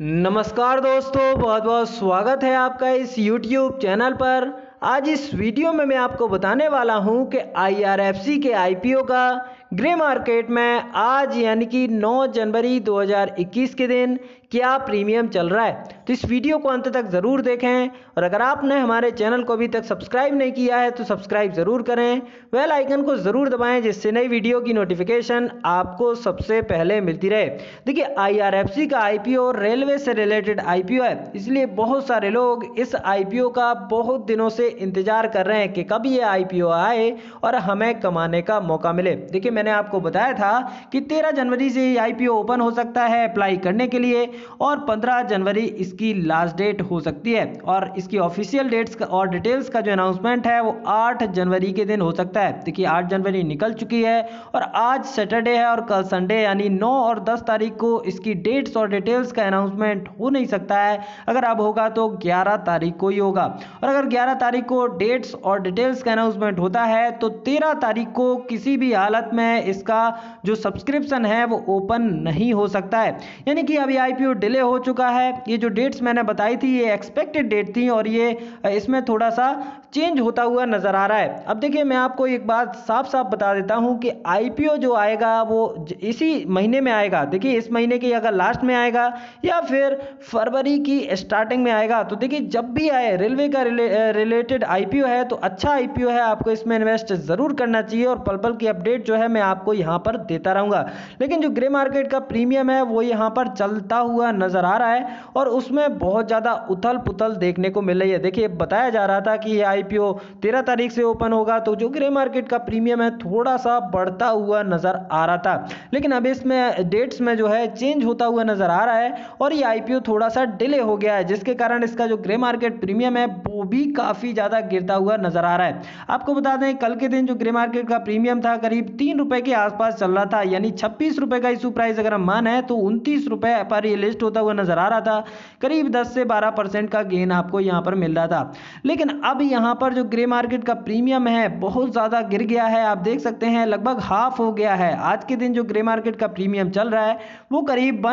नमस्कार दोस्तों, बहुत बहुत स्वागत है आपका इस YouTube चैनल पर। आज इस वीडियो में मैं आपको बताने वाला हूं कि IRFC के IPO का ग्रे मार्केट में आज यानी कि 9 जनवरी 2021 के दिन क्या प्रीमियम चल रहा है। तो इस वीडियो को अंत तक ज़रूर देखें और अगर आपने हमारे चैनल को अभी तक सब्सक्राइब नहीं किया है तो सब्सक्राइब ज़रूर करें, बेल आइकन को ज़रूर दबाएं जिससे नई वीडियो की नोटिफिकेशन आपको सबसे पहले मिलती रहे। देखिए, IRFC का IPO रेलवे से रिलेटेड IPO है, इसलिए बहुत सारे लोग इस IPO का बहुत दिनों से इंतजार कर रहे हैं कि कब ये IPO आए और हमें कमाने का मौका मिले। देखिए, मैंने आपको बताया था कि 13 जनवरी से ये IPO ओपन हो सकता है अप्लाई करने के लिए और 15 जनवरी इसकी लास्ट डेट हो सकती है और इसकी ऑफिशियल डेट्स का और डिटेल्स का जो अनाउंसमेंट है वो 8 जनवरी के दिन हो सकता है। देखिए, 8 जनवरी निकल चुकी है और आज सैटरडे है और कल संडे यानी 9 और 10 तारीख को इसकी डेट्स और डिटेल्स का अनाउंसमेंट हो नहीं सकता है। अगर अब होगा तो 11 तारीख को ही होगा और अगर 11 तारीख को डेट्स और डिटेल्स का अनाउंसमेंट होता है तो 13 तारीख को किसी भी हालत में इसका जो सब्सक्रिप्शन है वो ओपन नहीं हो सकता है। यानी कि अभी IPO डिले हो चुका है। ये जो डेट्स मैंने बताई थी ये एक्सपेक्टेड डेट थी और ये इसमें थोड़ा सा चेंज होता हुआ नजर आ रहा है। अब देखिए, मैं आपको एक बात साफ साफ बता देता हूं कि IPO जो आएगा वो इसी महीने में आएगा। देखिए, इस महीने के अगर लास्ट में आएगा या फिर फरवरी की स्टार्टिंग में आएगा तो देखिए, जब भी आए रेलवे का रिलेटेड IPO है तो अच्छा IPO है, आपको इसमें इन्वेस्ट जरूर करना चाहिए और पल पल की अपडेट जो है मैं आपको यहाँ पर देता रहूंगा। लेकिन जो ग्रे मार्केट का प्रीमियम है वो यहाँ पर चलता हुआ नजर आ रहा है और उसमें बहुत ज़्यादा उथल पुथल देखने को मिल रही है। देखिए, बताया जा रहा था कि ये IPO 13 तारीख से ओपन होगा तो जो ग्रे मार्केट का प्रीमियम है थोड़ा सा बढ़ता हुआ नजर आ रहा था, लेकिन अब इसमें डेट्स में जो है चेंज होता हुआ नजर आ रहा है और ये IPO थोड़ा सा डिले हो गया है, जिसके कारण इसका जो ग्रे मार्केट प्रीमियम है वो भी काफ़ी ज़्यादा गिरता हुआ नजर आ रहा है। आपको बता दें, कल के दिन जो ग्रे मार्केट का प्रीमियम था करीब 3 रुपए के आसपास चल रहा था, यानी 26 रुपए का इशू प्राइस अगर हम माने तो 29 रुपए पर ये लिस्ट होता हुआ नजर आ रहा था। करीब 10 से 12% का गेन आपको यहाँ पर मिल रहा था। लेकिन अब यहाँ पर जो ग्रे मार्केट का प्रीमियम है बहुत ज़्यादा गिर गया है। आप देख सकते हैं लगभग हाफ हो गया है। आज के दिन जो ग्रे मार्केट का प्रीमियम चल रहा है वो करीब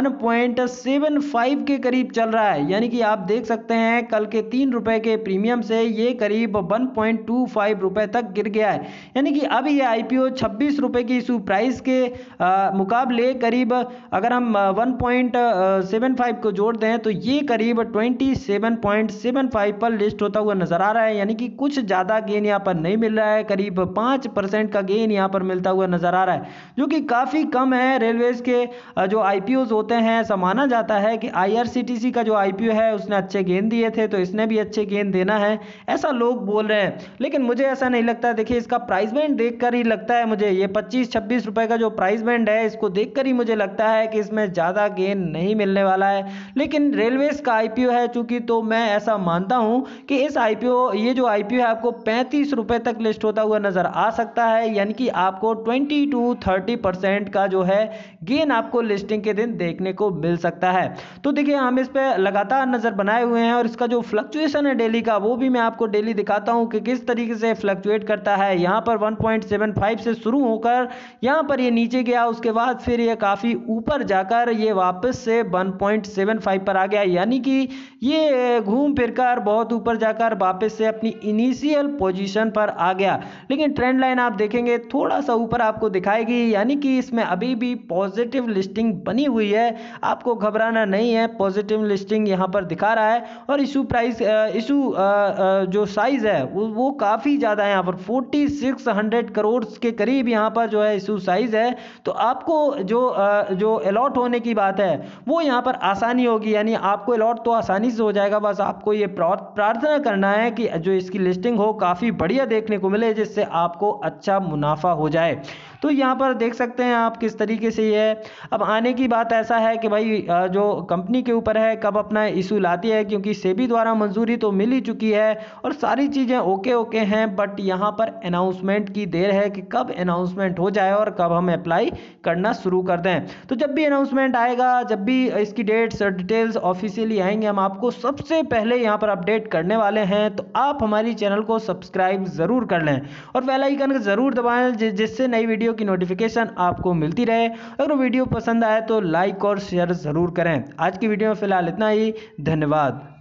1.75 के करीब चल रहा है, यानी कि आप देख सकते हैं कल के 3 रुपए के प्रीमियम से ये करीब 1.25 रुपए तक गिर गया है। यानी कि अब ये IPO 26 रुपए की इशू प्राइस के मुकाबले करीब अगर हम 1.75 को जोड़ दें तो ये करीब 27.75 पर लिस्ट होता हुआ नजर आ रहा है। यानी कि कुछ ज़्यादा गेन यहाँ पर नहीं मिल रहा है, करीब 5% का गेन यहाँ पर मिलता हुआ नजर आ रहा है, जो कि काफ़ी कम है। रेलवेज के जो IPOs होते हैं ऐसा माना जाता है कि IRCTC का जो IPO है उसने अच्छे गेन दिए थे तो इसने भी अच्छे गेन देना है, ऐसा लोग बोल रहे हैं, लेकिन मुझे ऐसा नहीं लगता। देखिए, इसका प्राइस बैंड देखकर ही लगता है मुझे, ये 25-26 रुपए का जो प्राइस बैंड है इसको देखकर ही मुझे लगता है कि इसमें ज़्यादा गेन नहीं मिलने वाला है। लेकिन रेलवेज का IPO है चूंकि, तो मैं ऐसा मानता हूं कि इस ये जो IPO है आपको 35 रुपए तक लिस्ट होता हुआ नजर आ सकता है, यानी कि आपको 20 to 30% का जो है गेन आपको लिस्टिंग के दिन देखने को मिल सकता है। तो देखिए, हम इस पे लगातार नजर बनाए हुए हैं और इसका जो फ्लक्चुएशन है डेली का वो भी मैं आपको डेली दिखाता हूं कि किस तरीके से फ्लक्चुएट करता है। यहाँ पर 1.75 से शुरू होकर यहाँ पर ये नीचे गया, उसके बाद फिर ये काफ़ी ऊपर जाकर ये वापस से 1.75 पर आ गया, यानी कि ये घूम फिरकर बहुत ऊपर जाकर वापस से अपनी इनिशियल पोजीशन पर आ गया। लेकिन ट्रेंड लाइन आप देखेंगे थोड़ा सा ऊपर आपको दिखाएगी, यानी कि इसमें अभी भी पॉजिटिव लिस्टिंग बनी हुई है, आपको घबराना नहीं है। पॉजिटिव लिस्टिंग यहाँ पर दिखा रहा है और इशू प्राइस जो साइज है वो काफ़ी ज़्यादा है, यहाँ पर 4600 करोड़ के करीब यहाँ पर जो है इशू साइज है। तो आपको जो अलॉट होने की बात है वो यहाँ पर आसानी होगी, यानी आपको अलॉट तो आसानी से हो जाएगा। बस आपको ये प्रार्थना करना है कि जो इसकी लिस्टिंग हो काफ़ी बढ़िया देखने को मिले, जिससे आपको अच्छा मुनाफा हो जाए। तो यहाँ पर देख सकते हैं आप किस तरीके से ये है। अब आने की बात ऐसा है कि भाई जो कंपनी के ऊपर है कब अपना इशू लाती है, क्योंकि सेबी द्वारा मंजूरी तो मिल ही चुकी है और सारी चीज़ें ओके हैं, बट यहाँ पर अनाउंसमेंट की देर है कि कब अनाउंसमेंट हो जाए और कब हम अप्लाई करना शुरू कर दें। तो जब भी अनाउंसमेंट आएगा, जब भी इसकी डेट्स और डिटेल्स ऑफिशियली आएंगे, हम आपको सबसे पहले यहाँ पर अपडेट करने वाले हैं। तो आप हमारी चैनल को सब्सक्राइब ज़रूर कर लें और बेल आइकन ज़रूर दबाएं जिससे नई वीडियो वीडियो की नोटिफिकेशन आपको मिलती रहे। अगर वीडियो पसंद आए तो लाइक और शेयर ज़रूर करें। आज की वीडियो में फ़िलहाल इतना ही। धन्यवाद।